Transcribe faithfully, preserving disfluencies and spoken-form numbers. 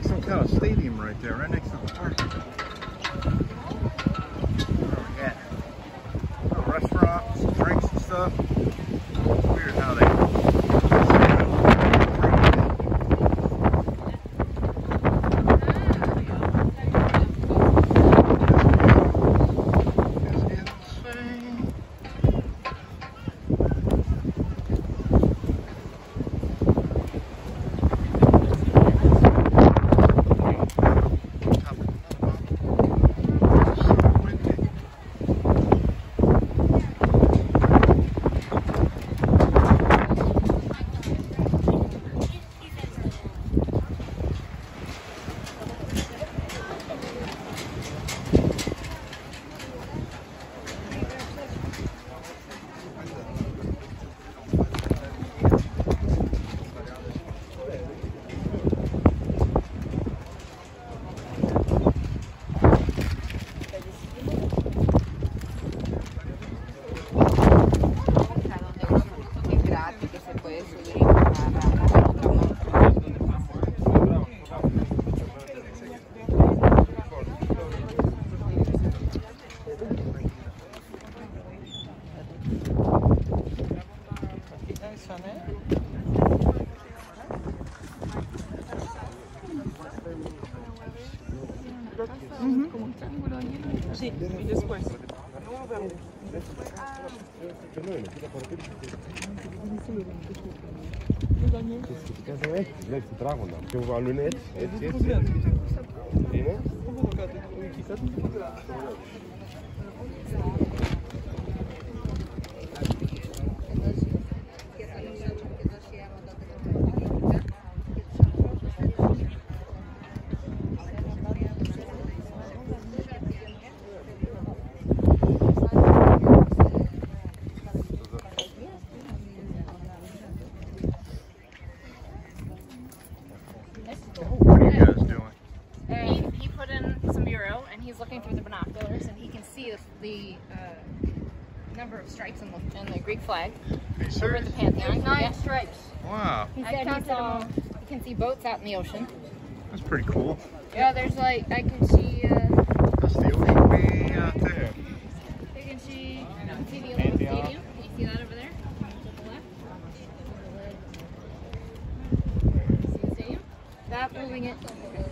like some kind of stadium right there, right next to the park. Oh yeah. A restaurant, some drinks and stuff. It's weird how they Sì, y después. Letzte Dragon. Wir wollen jetzt, jetzt, jetzt. Yine? Looking through the binoculars, and he can see the, the uh, number of stripes in the, in the Greek flag over at the Pantheon. Nine yeah. stripes. Wow. He said he saw, you can see boats out in the ocean. That's pretty cool. Yeah, there's like, I can see... Uh, That's the ocean way out there. You can see, you can see the Olympic Stadium. Can you see that over there? To the left. See the stadium? That moving it.